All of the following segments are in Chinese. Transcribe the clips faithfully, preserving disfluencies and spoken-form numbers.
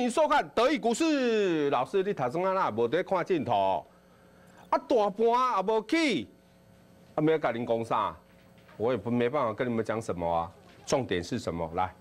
迎收看德意股市。老师，你头先啊那无在看镜头，啊大盘也无起，啊没有跟您讲啥，我也不没办法跟你们讲什么啊。重点是什么？来，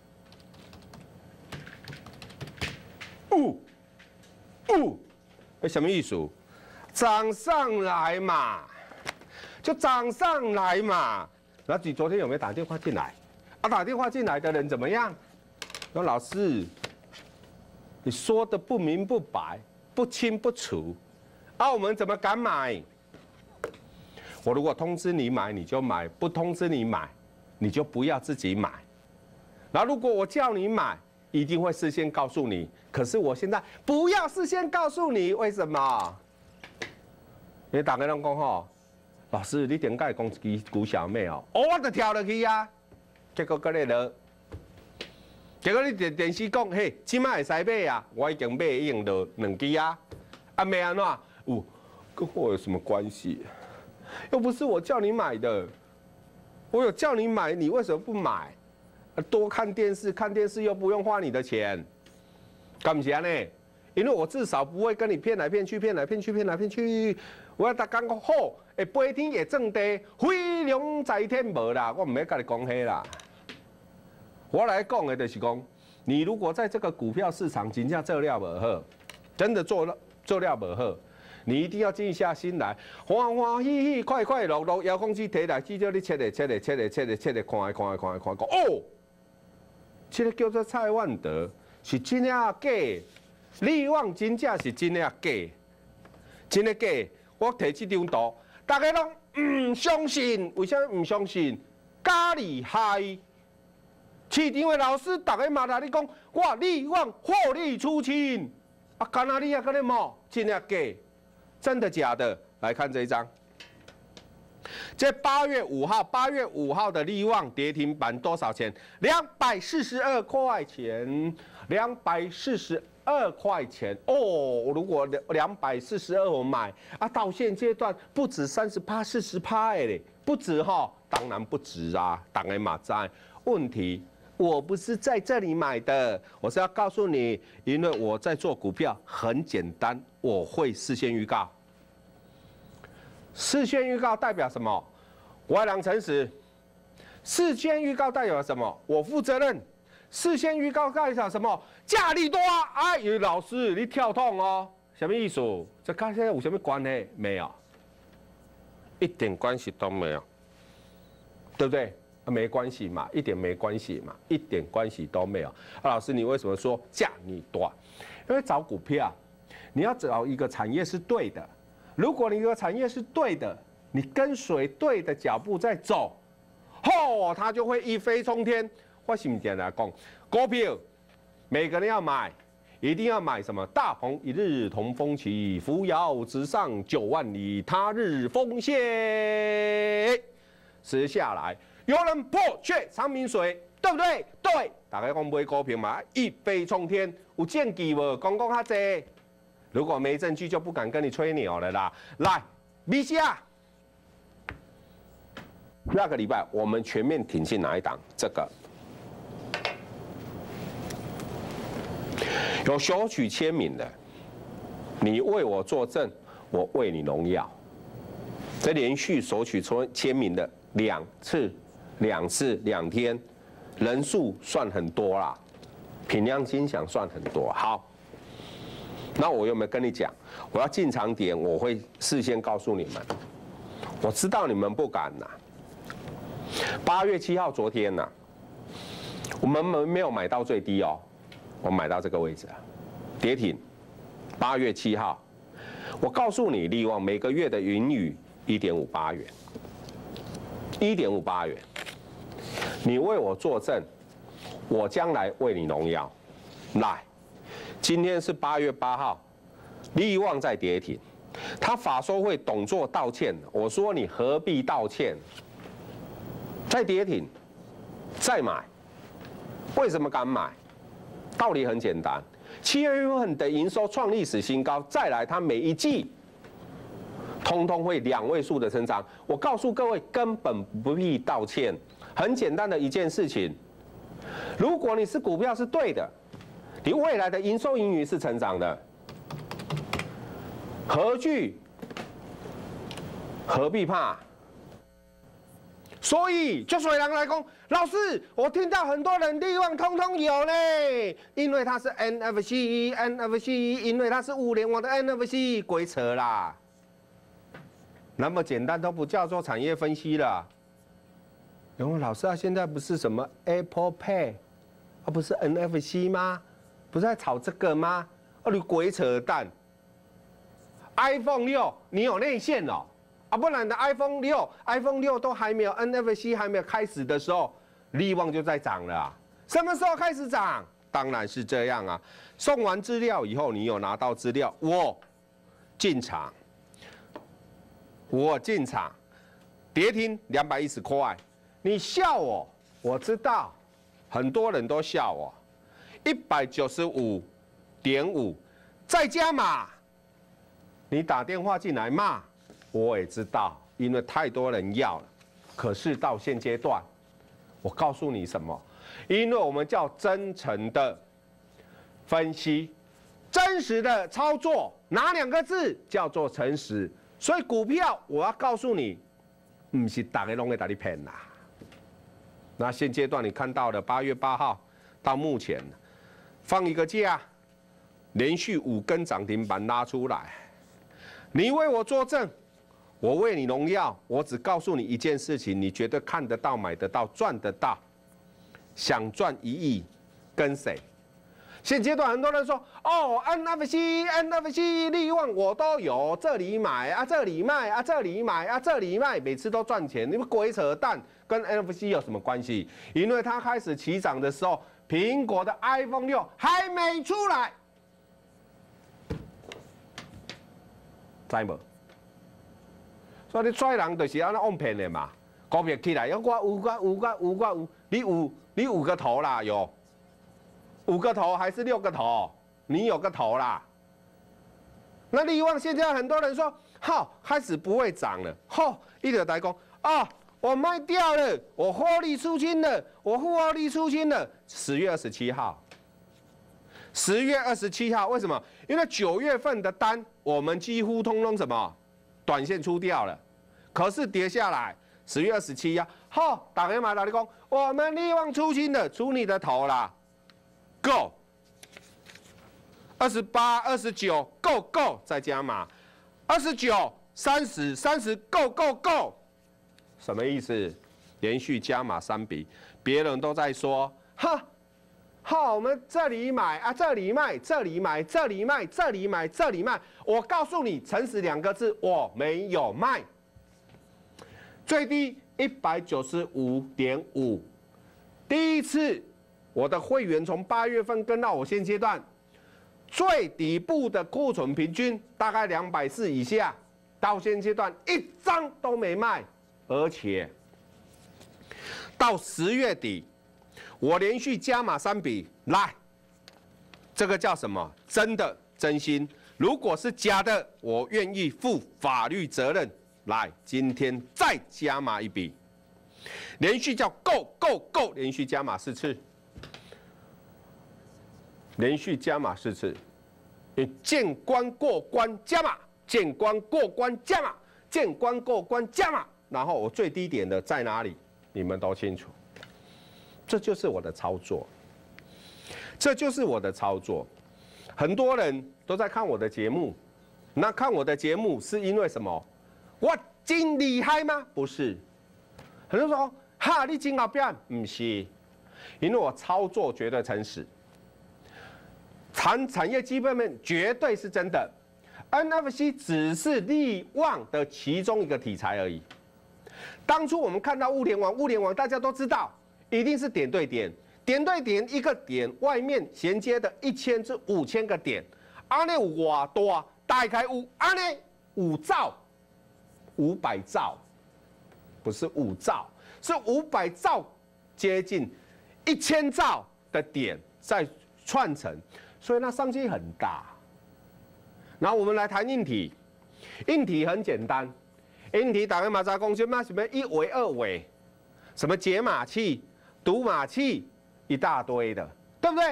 呜呜，哎，什么意思？涨上来嘛，就涨上来嘛。那你昨天有没有打电话进来？啊，打电话进来的人怎么样？说老师，你说的不明不白，不清不楚，啊，我们怎么敢买？我如果通知你买，你就买；不通知你买，你就不要自己买。然后如果我叫你买，一定会事先告诉你。可是我现在不要事先告诉你，为什么？你大家拢讲吼，老师你点解讲一支股小妹哦？哦，我就跳落去啊，结果搁咧落。结果你电电视讲，嘿，即摆会使买啊？我已经买已经落两支啊，啊买安怎？有跟我有什么关系？又不是我叫你买的，我有叫你买，你为什么不买？多看电视，看电视又不用花你的钱，干不起呢？因为我至少不会跟你骗来骗去，骗来骗去，骗来骗去。我要大家讲好，会飞天也正地，飞龙在天无啦，我唔要跟你讲迄啦。我来讲的就是讲，你如果在这个股票市场真正做了不好，真的做了做了不好，你一定要静下心来，欢欢喜喜、快快乐乐，遥控器摕来，只叫你切咧、切咧、切咧、切咧、切咧，看下、看下、看下、看下，哦，这个叫做蔡万德，是真正假？利旺真正是真正假？真的假？我摕这张图，大家拢唔相信，为什么唔相信？假厉害！市场的老师，大家嘛来你讲，哇，利旺获利出清，啊，干哪里啊？干你毛？真的假？真的假的？来看这一张。这八月五号，八月五号的利旺跌停板多少钱？两百四十二块钱，两百四十二块钱哦。如果两百四十二我买啊，到现阶段不止三十趴、四十趴嘞，不止哈，当然不止啊，当然嘛在。问题，我不是在这里买的，我是要告诉你，因为我在做股票很简单，我会事先预告。事先预告代表什么？我要良诚实。事先预告代表什么？我负责任。事先预告代表什么？价力多啊！哎，老师你跳痛哦，什么意思？这跟现在有什么关系？没有，一点关系都没有，对不对？没关系嘛，一点没关系嘛，一点关系都没有。啊，老师你为什么说价力多？因为找股票，你要找一个产业是对的。如果你的产业是对的，你跟随对的脚步在走，吼，它就会一飞冲天。我是不是来讲，股票每个人要买，一定要买什么？大鹏一日同风起，扶摇直上九万里，他日风歇。接下来有人破却长明水，对不对？对，大家讲买股票嘛，一飞冲天，有证据无？讲讲较济。如果没证据，就不敢跟你吹牛了啦。来 ，V C R， 下个礼拜我们全面挺进哪一档？这个有索取签名的，你为我作证，我为你荣耀。这连续索取签名的两次、两次、两天，人数算很多啦，品量金奖算很多。好。那我有没有跟你讲，我要进场点，我会事先告诉你们。我知道你们不敢呐。八月七号昨天呐，我们没没有买到最低哦，我买到这个位置啊，跌停。八月七号，我告诉你，利旺每个月的盈余一点五八元，一点五八元，你为我作证，我将来为你荣耀。来。今天是八月八号，利旺在跌停，他法说会董座道歉，我说你何必道歉？再跌停，再买，为什么敢买？道理很简单，七月份的营收创历史新高，再来它每一季，通通会两位数的成长。我告诉各位，根本不必道歉，很简单的一件事情。如果你是股票是对的。 你未来的营收盈余是成长的，何惧？何必怕？所以，就有人来讲，老师，我听到很多人力旺通通有嘞，因为它是 N F C，N F C， 因为它是物联网的 N F C， 鬼扯啦！那么简单都不叫做产业分析了。然后老师啊，现在不是什么 Apple Pay， 啊不是 N F C 吗？不是在炒这个吗？啊你鬼扯淡 ！iPhone 六你有内线哦。啊，不然的 iPhone 六 ，iPhone 六都还没有 N F C 还没有开始的时候，力旺就在涨了啊。什么时候开始涨？当然是这样啊。送完资料以后，你有拿到资料，我进场，我进场，跌停两百一十块。你笑我，我知道，很多人都笑我。一百九十五点五，再加码。你打电话进来骂。我也知道，因为太多人要了。可是到现阶段，我告诉你什么？因为我们叫真诚的分析，真实的操作，哪两个字叫做诚实？所以股票，我要告诉你，不是大家拢会打你骗啦。那现阶段你看到的八月八号到目前，放一个假，连续五根涨停板拉出来，你为我作证。我为你荣耀，我只告诉你一件事情，你绝对看得到、买得到、赚得到。想赚一亿，跟谁？现阶段很多人说，哦 ，N F C、N F C、力旺我都有，这里买啊，这里卖啊，这里买啊，这里卖，每次都赚钱，你们鬼扯淡，跟 N F C 有什么关系？因为它开始起涨的时候，苹果的 iPhone 六还没出来，知无？所以你拽人就是安尼妄骗的嘛，股票起来，有我有我有我有我有，你有你五个头啦，有五个头还是六个头？你有个头啦。那力旺现在很多人说，好开始不会涨了，好，一直在讲啊，我卖掉了，我获利出清了，我获利出清了。十月二十七号，十月二十七号，为什么？因为九月份的单我们几乎通通什么？短线出掉了，可是跌下来，十月二十七呀，好，打电话来你讲，我们力旺出清了，出你的头啦 ，Go， 二十八、二十九 ，Go Go， 再加码，二十九、三十、三十 ，Go Go Go， 什么意思？连续加码三笔，别人都在说，哈。好，我们这里买啊，这里卖，这里买，这里卖，这里买，这里卖。我告诉你，诚实两个字，我没有卖。最低一百九十五点五，第一次我的会员从八月份跟到我现阶段，最底部的库存平均大概两百四以下，到现阶段一张都没卖，而且到十月底。我连续加码三笔，来，这个叫什么？真的真心。如果是假的，我愿意负法律责任。来，今天再加码一笔，连续叫 Go Go Go， 连续加码四次，连续加码四次。你见关过关加码，见关过关加码，见关过关加码。然后我最低点的在哪里？你们都清楚。这就是我的操作，这就是我的操作。很多人都在看我的节目，那看我的节目是因为什么？我真厉害吗？不是。很多人说，哈，你真后边，不是，因为我操作绝对诚实，产产业基本面绝对是真的 ，N F C 只是力旺的其中一个题材而已。当初我们看到物联网，物联网大家都知道。一定是点对点，点对点一个点外面衔接的一千至五千个点，安尼有偌大？大概有安尼五兆，五百兆，不是五兆，是五百兆，接近一千兆的点在串成，所以那商机很大。然后我们来谈硬体，硬体很简单，硬体大家马上讲什么什么一维二维，什么解码器。读码器一大堆的，对不对？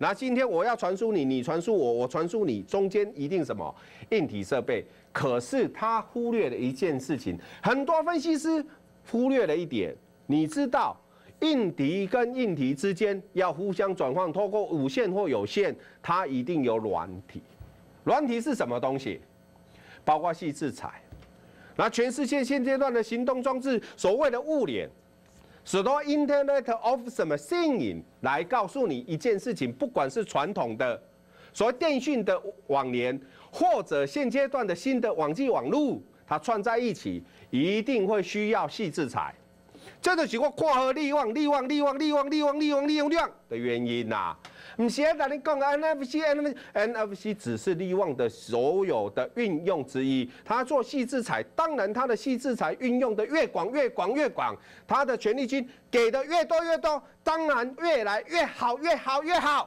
那今天我要传输你，你传输我，我传输你，中间一定什么硬体设备。可是他忽略了一件事情，很多分析师忽略了一点，你知道硬体跟硬体之间要互相转换，透过无线或有线，它一定有软体。软体是什么东西？包括细制裁。那全世界现阶段的行动装置，所谓的物联，使得 Internet of 什么 Things 来告诉你一件事情，不管是传统的所谓电讯的网联，或者现阶段的新的网际网路，它串在一起，一定会需要细制裁。这就是我看好力旺、力旺、力旺、力旺、力旺、力旺、力旺量的原因呐、啊。不是在你讲 N F C、N F C 只是力旺的所有的运用之一。它做细制裁，当然它的细制裁运用的越广、越广、越广，它的权利金给的越多越多，当然越来越好、越好、越好。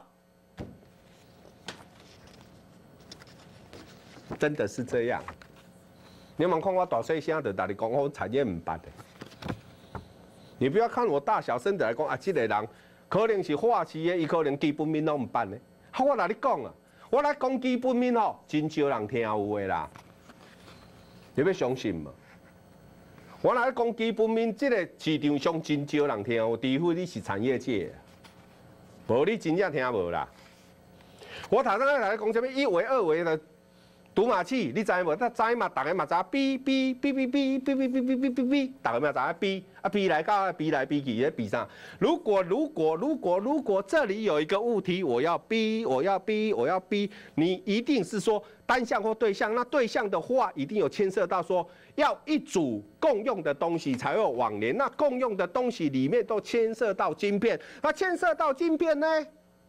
真的是这样。你有没有看我大细声的，跟你讲我产业唔捌的。你不要看我大小声的来讲啊，这个人可能是化企的，伊可能基本面都唔捌的。好，我来你讲啊，我来讲基本面吼，真少人听有的啦。你要相信嘛？我来讲基本面，这个市场上真少人听有，除非你是产业界，无你真正听无啦。我头先来讲什么一维、二维的。读码器，你知无？他知嘛？大家嘛知，B B B B B B B B B B B， 大家嘛知 B 啊 B 来到 B 来 B 去，在 B 上。如果如果如果如果这里有一个物体，我要 B， 我要 B， 我要 B， 你一定是说单向或对象。那对象的话，一定有牵涉到说要一组共用的东西才有网联。那共用的东西里面都牵涉到晶片，那牵涉到晶片呢，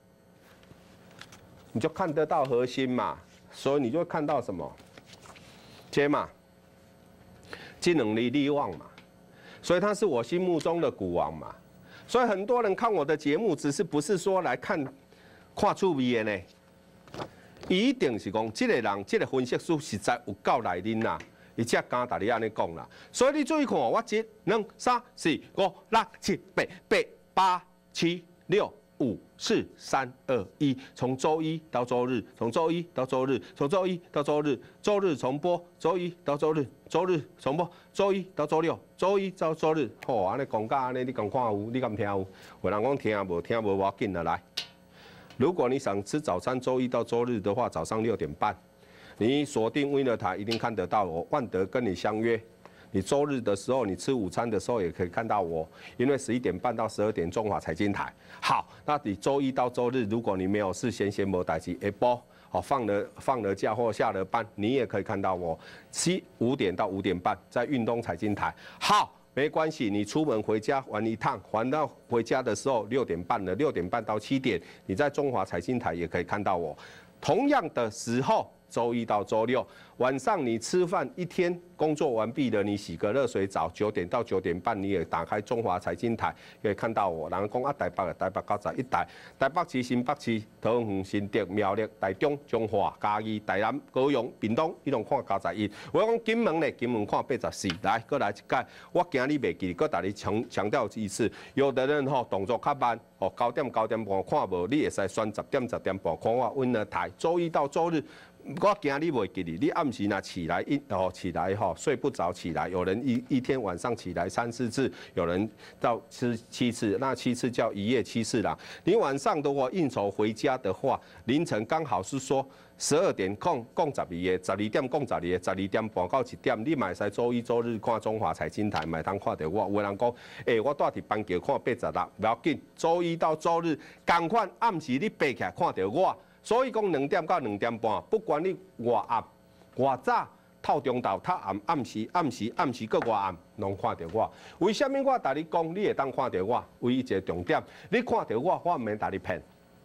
你就看得到核心嘛。所以你就会看到什么，这嘛，技能力力旺嘛，所以他是我心目中的股王嘛。所以很多人看我的节目，只是不是说来看看趣味的呢，一定是讲这个人，这个分析师实在有够内面啦，伊才敢大你安尼讲啦。所以你注意看，我一、两、三、四、五、六、七、八、八、八、七、六。五、四、三、二、一，从周一到周日，从周一到周日，从周一到周日，周日重播，周一到周日，周日重播，周一到周六，周一到周日。吼，安尼讲甲安尼，你敢看有？你敢听有？有人讲听无，听无要紧的来。如果你想吃早餐，周一到周日的话，早上六点半，你锁定 Winner 台一定看得到我，万德跟你相约。你周日的时候，你吃午餐的时候也可以看到我，因为十一点半到十二点中华财经台。好，那你周一到周日，如果你没有事闲闲无代志，下晡好放了放了假或下了班，你也可以看到我七五点到五点半在运动财经台。好，没关系，你出门回家玩一趟，玩到回家的时候六点半了，六点半到七点，你在中华财经台也可以看到我。同样的时候。周一到周六晚上，你吃饭一天工作完毕了，你洗个热水澡，九点到九点半，你也打开中华财经台，可以看到我。人讲啊，台北啊，台北九十一台，台北市、新北市、桃园、新竹、苗栗、台中、中华、嘉义、台南、高雄、屏东，你拢看九十一。我讲金门咧，金门看八十四。来，搁来一届，我惊你袂记，搁大你强强调一次。有的人吼动作较慢，哦九点九点半看无，你会使选十点十点半看我温了台。周一到周日。我惊你袂记哩，你暗时若起来一哦起来吼睡不着起来，有人一一天晚上起来三四次，有人到吃七次，那七次叫一夜七次啦。你晚上如果应酬回家的话，凌晨刚好是说十二点共共十二个，十二点共十二个，十二点半到一点，你嘛使周一周日看中华财经台，嘛通看到我。有人讲，诶、欸，我住伫板桥看八十六，不要紧，周一到周日同款暗时你爬起来看到我。所以讲两点到两点半，不管你外暗、外早、透中昼、透暗、暗时、暗时、暗时搁外暗，拢看到我。为什么我甲你讲，你会当看到我？唯一一个重点，你看到我，我毋免甲你骗。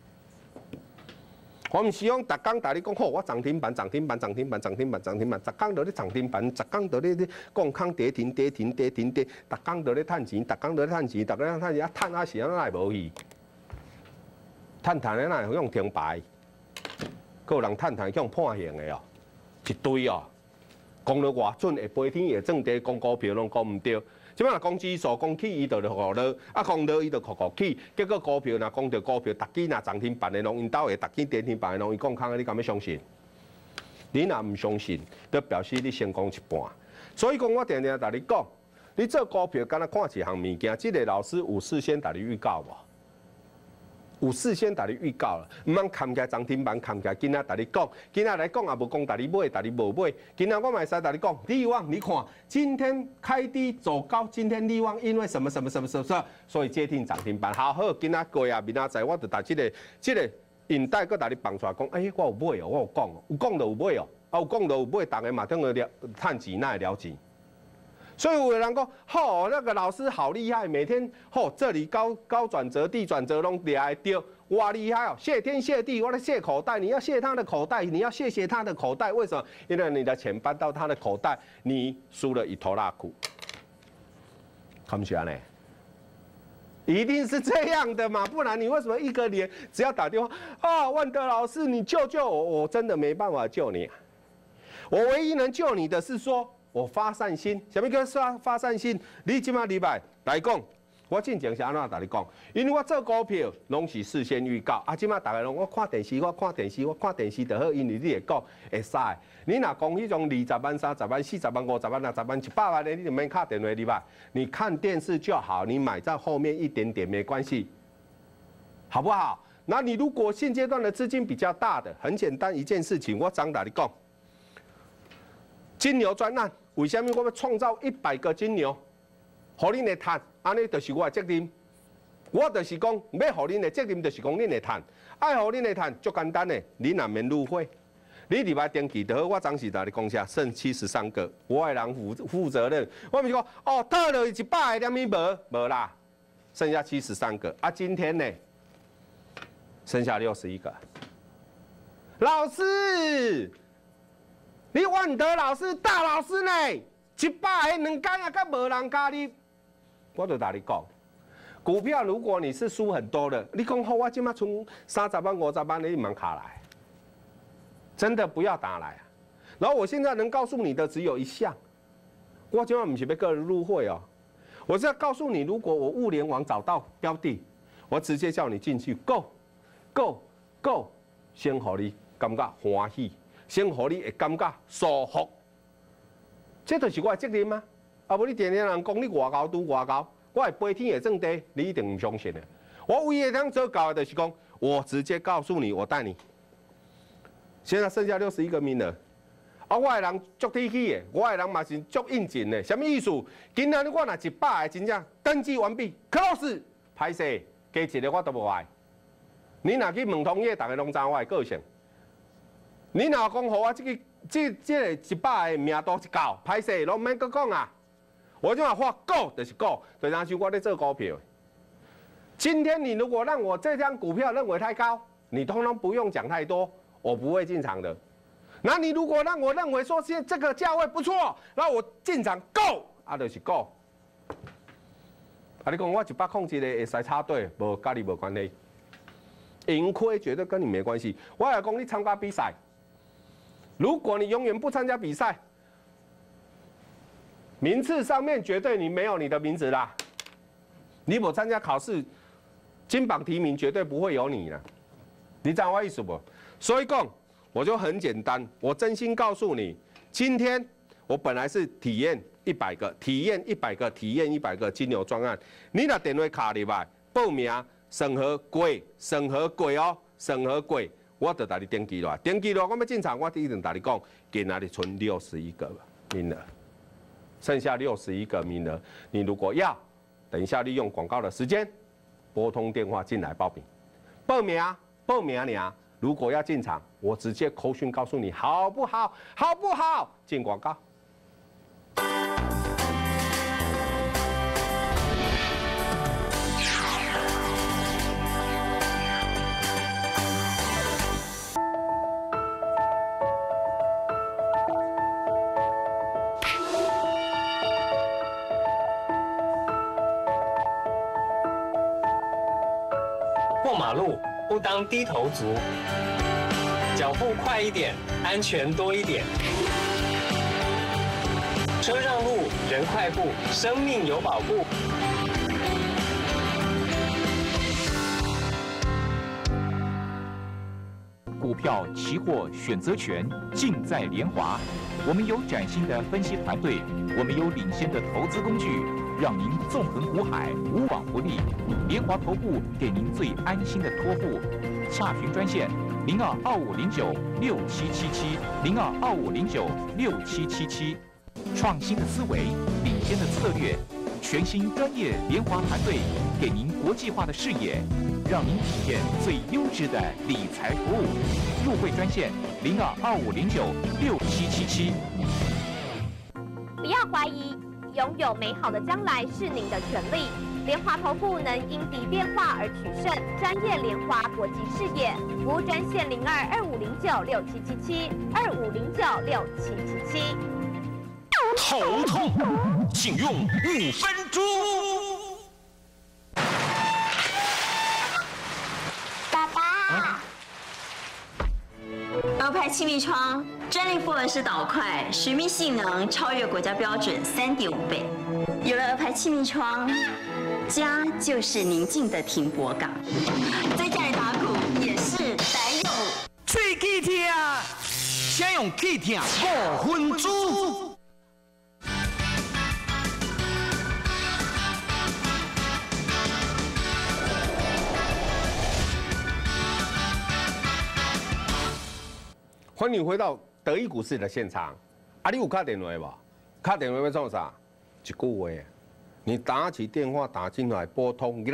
我毋是讲逐工甲你讲好，我涨停板、涨停板、涨停板、涨停板、涨停板，十工都咧涨停板，十工都咧咧讲空跌停、跌停、跌停、跌，逐工都咧趁钱，逐工都咧趁钱，逐工咧趁钱，啊趁啊时啊哪会无去？趁趁咧哪会用停牌？个人探探向判刑的哦，一堆哦，讲了偌准会飞天会挣地，讲股票拢讲唔对。 即摆若讲指数讲起，伊就落落；啊，讲落伊就哭哭起。结果股票若讲到股票，逐支若涨停板的拢因兜的，逐支跌停板的拢伊讲空，你敢要相信？你若唔相信，就表示你成功一半。所以讲，我定定甲你讲，你做股票敢若看一项物件，即个老师有事先甲你预告无？有事先甲你预告了，唔通看起来涨停板，看起来今仔甲你讲，今仔来讲也无讲甲你买，甲你无买。今仔我嘛会使甲你讲，力旺，你看今天开低走高，今天力旺因为什么什么什么什么，所以接近涨停板。好好，今仔过啊，明仔载我就把这个这个引带搁甲你放出来讲，哎、欸，我有买哦，我有讲哦，有讲就有买哦，啊有讲就有买，大家嘛等于了趁钱，哪会了钱？所以有人讲，吼、哦，那个老师好厉害，每天吼、哦、这里高高转折、地转折拢抓会到，哇厉害哦！谢天谢地，我来谢口袋，你要谢他的口袋，你要谢谢他的口袋，为什么？因为你的钱搬到他的口袋，你输了一头拉苦，看不起来呢？一定是这样的嘛，不然你为什么一个连只要打电话啊，万德老师，你救救我，我真的没办法救你、啊，我唯一能救你的是说。我发善心，什么叫发发善心？你即马礼拜来讲，我进前是安怎甲你讲？因为我做股票拢是事先预告，啊，即马大家拢我看电视，我看电视，我看电视就好，因为你会讲会使。你若讲迄种二十万、三十万、四十万、五十万、六十万、一百万的，你就免打电话礼拜。你看电视就好，你买在后面一点点没关系，好不好？那你如果现阶段的资金比较大的，很简单一件事情，我怎甲你讲？金牛专案。为什么我要创造一百个金牛，互恁会赚？安尼就是我的责任。我就是讲，要互恁的责任，就是讲恁会赚。爱互恁会赚，足简单的，恁也免入会。你入来登记就好。我当时甲你讲下，剩七十三个，我的人负负责任。我毋是讲哦，退了一百个，点咪无无啦，剩下七十三个。啊，今天呢，剩下六十一个。老师。你万德老师大老师呢？一百个两天啊，甲无人加你，我就甲你讲，股票如果你是输很多的，你讲好，我今麦存三十万、五十万，你蛮卡来，真的不要打来啊！然后我现在能告诉你的只有一项，我今麦不是要个人入会哦，我是要告诉你，如果我物联网找到标的，我直接叫你进去 ，go go go， 先互你感觉欢喜。先互你会感觉舒服，这就是我的责任吗？啊，无你天天人讲你外高拄外高，我会飞天会撞地，你一定唔相信的。我唯一通做到的就是讲，我直接告诉你，我带你。现在剩下六十一个名额，啊，我的人足体气的，我的人嘛是足应景的。什么意思？今仔日我若一百个真正登记完毕 ，close， 歹势，加一个我都无爱。你若去问同业，大家拢知我的个性。你若讲好我这个这这个一百个名都一到，歹势，拢免搁讲啊！我就话发股就是股，就像是我在做股票。今天你如果让我这张股票认为太高，你通通不用讲太多，我不会进场的。那你如果让我认为说现这个价位不错，那我进场购，啊就是购。啊，你讲我一百控制的会使插队，无跟你无关系，盈亏绝对跟你没关系。我来讲你参加比赛。如果你永远不参加比赛，名次上面绝对你没有你的名字啦。你不参加考试，金榜题名绝对不会有你了。你知道我意思不？所以讲，我就很简单，我真心告诉你，今天我本来是体验一百个，体验一百个，体验一百个金牛专案。你若电话卡入来报名，审核过，审核过哦，审核过。我就带你登记了，登记了，我要进场，我一定带你讲，今仔日剩六十一个名额，剩下六十一个名额。你如果要，等一下利用广告的时间，拨通电话进来报名，报名报名尔。如果要进场，我直接口讯告诉你，好不好？好不好？进广告。 过马路不当低头族，脚步快一点，安全多一点。车让路， 人快步，生命有保护。 股票、期货、选择权尽在联华。我们有崭新的分析团队，我们有领先的投资工具，让您纵横股海，无往不利。联华投顾给您最安心的托付。洽询专线零二二五零九六七七七零二二五零九六七七七。创新的思维，领先的策略，全新专业联华团队给您国际化的视野，让您体验最优质的理财服务。入会专线零二二五零九六七七七。 不要怀疑，拥有美好的将来是您的权利。联华投顾能因敌变化而取胜，专业联华国际视野，服务专线零二二五零九六七七七二五零九六七七七。 头痛，请用五分钟。 爸爸，鹅牌气密窗专利复合式导块，水密性能超越国家标准三点五倍。有了鹅牌气密窗，家就是宁静的停泊港，在家里打鼓也是得用。 喙齿痛，先用齿痛五分钟。 欢迎回到德意股市的现场。啊，你有打电话无？打电话要做啥？一句话，你打起电话打进来，拨通，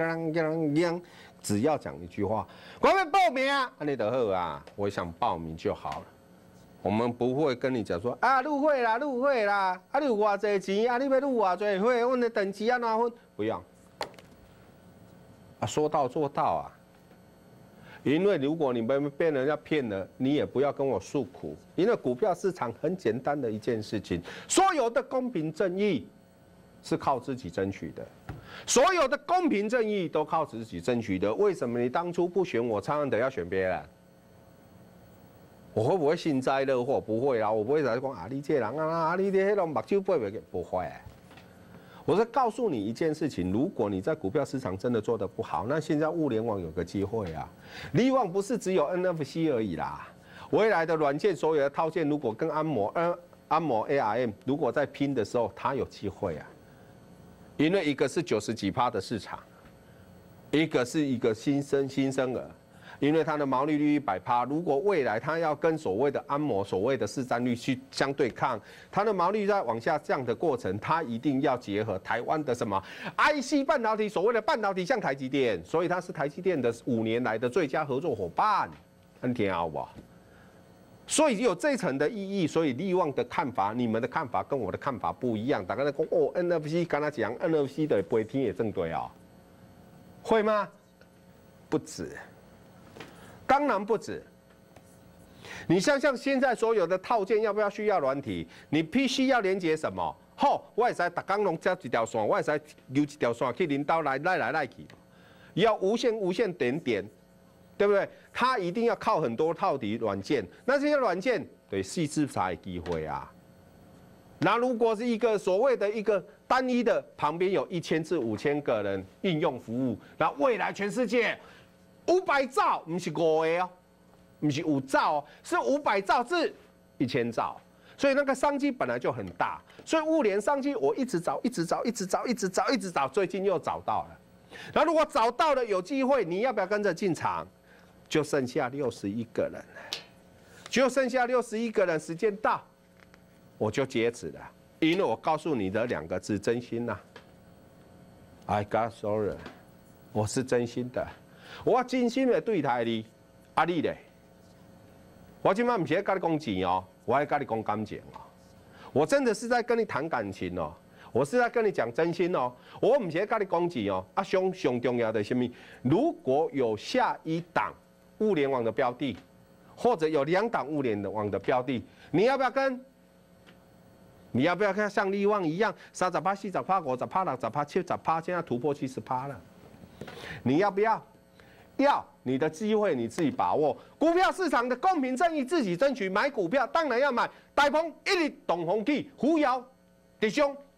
只要讲一句话，我要报名啊，安尼就好啊。我想报名就好了。我们不会跟你讲说啊，入会啦，入会啦，啊，你有偌济钱，啊，你要入偌济会，阮的等级安怎分？不要。啊，说到做到啊。因为如果你们被人家骗了，你也不要跟我诉苦。因为股票市场很简单的一件事情，所有的公平正义是靠自己争取的，所有的公平正义都靠自己争取的。为什么你当初不选我，唱安德要选别人？我会不会幸灾乐祸？不会啦，我不会来讲啊，你这人啊，啊你这迄种目睭背袂不会。我是告诉你一件事情，如果你在股票市场真的做得不好，那现在物联网有个机会啊。力旺不是只有 N F C 而已啦，未来的软件所有的套件，如果跟安摩、呃安摩 A R M 如果在拼的时候，它有机会啊。因为一个是九十几趴的市场，一个是一个新生新生儿。因为它的毛利率一百趴，如果未来它要跟所谓的安摩、所谓的市占率去相对抗，它的毛利率在往下降的过程，它一定要结合台湾的什么 I C 半导体，所谓的半导体像台积电，所以它是台积电的五年来的最佳合作伙伴，很听好不好？所以有这一层的意义，所以力旺的看法，你们的看法跟我的看法不一样。大家在讲哦 ，N F C 跟他讲 N F C 的飞天也正对哦，会吗？不止。当然不止，你想想现在所有的套件要不要需要软体？你必须要连接什么？好，我会使逐工拢接一条线，我会使留一条线去领导来来来来去，要无线无线点点，对不对？它一定要靠很多套底软件，那这些软件对细致才有机会啊。那如果是一个所谓的一个单一的，旁边有一千至五千个人应用服务，那未来全世界。五百兆，不是五个哦，不是五兆哦，是五百兆至一千兆，所以那个商机本来就很大。所以物联商机我一直找，一直找，一直找，一直找，一直找，最近又找到了。然后如果找到了有机会，你要不要跟着进场？就剩下六十一个人，就剩下六十一个人，时间到，我就截止了。因为我告诉你的两个字：真心呐、啊。I got sorry， 我是真心的。我真心的对待你，啊你咧，我今晚不是在跟你讲钱哦，我还跟你讲感情哦，我真的是在跟你谈感情哦，我是在跟你讲真心哦，我不是在跟你讲钱哦，啊上上重要的是什么？如果有下一档物联网的标的，或者有两档物联网的标的，你要不要跟？你要不要像力旺一样，三十趴、四十趴、五十趴、六十趴、七十趴，现在突破七十趴了？你要不要？要你的机会你自己把握，股票市场的公平正义自己争取。买股票当然要买大鹏一日动红起，虎摇直上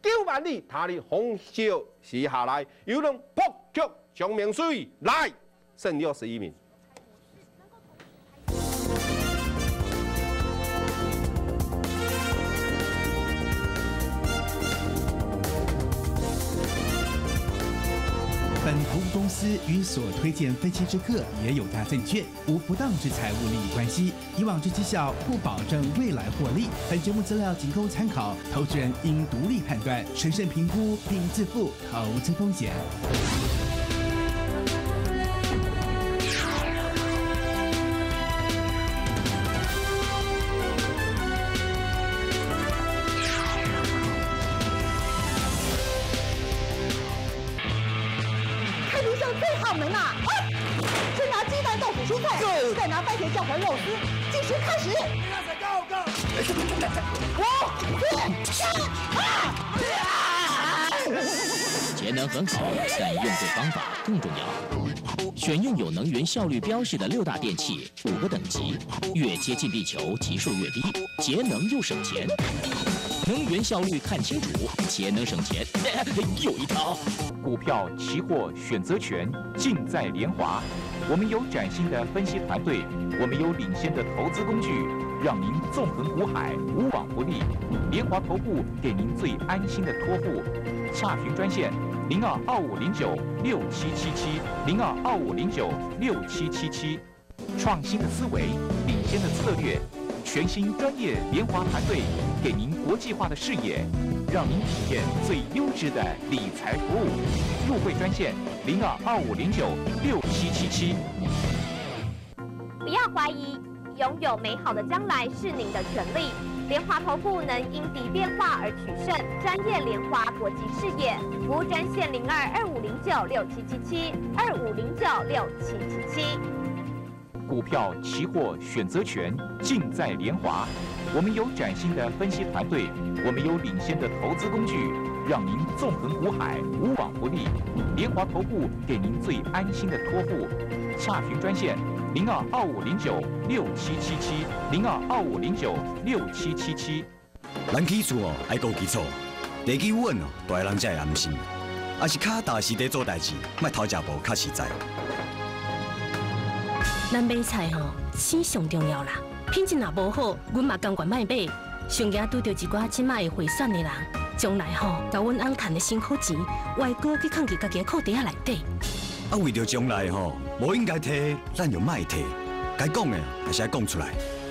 九万里，他的风萧西下来，有人扑出长命水来，剩六十一名。 本投顾公司与所推荐分期之客也有大证券无不当之财务利益关系，以往之绩效不保证未来获利。本节目资料仅供参考，投资人应独立判断、审慎评估并自负投资风险。 门呐！啊！先拿鸡蛋、豆腐、蔬菜，再拿番茄酱和肉丝，计时开始。五、四、三、二。 节能很好，但用对方法更重要。选用有能源效率标示的六大电器，五个等级，越接近地球级数越低，节能又省钱。 能源效率看清楚，节能省钱，有一条。 股票、期货、选择权尽在联华。我们有崭新的分析团队，我们有领先的投资工具，让您纵横股海，无往不利。联华投顾给您最安心的托付。洽询专线零二二五零九六七七七零二二五零九六七七七。创新的思维，领先的策略。 全新专业联华团队给您国际化的视野，让您体验最优质的理财服务。入会专线零二二五零九六七七七。 不要怀疑，拥有美好的将来是您的权利。联华投顾能因敌变化而取胜，专业联华国际视野。服务专线零二二五零九六七七七二五零九六七七七。 股票、期货、选择权尽在联华。我们有崭新的分析团队，我们有领先的投资工具，让您纵横股海，无往不利。联华投顾给您最安心的托付。洽询专线零二二五零九六七七七零二二五零九六七七七。 咱起厝哦，爱顾基础，地基稳哦，大个人才会安心。啊是脚踏实地做代志，莫偷食步较实在。 咱买菜吼，钱上重要啦。品质若无好，阮嘛甘愿卖买。上惊拄到一寡即卖会选的人，将来吼，甲阮翁赚的辛苦钱，外国去放伫家己的裤袋仔内底。 啊，为着将来吼，无应该摕，咱就卖摕。该讲的还是要讲出来。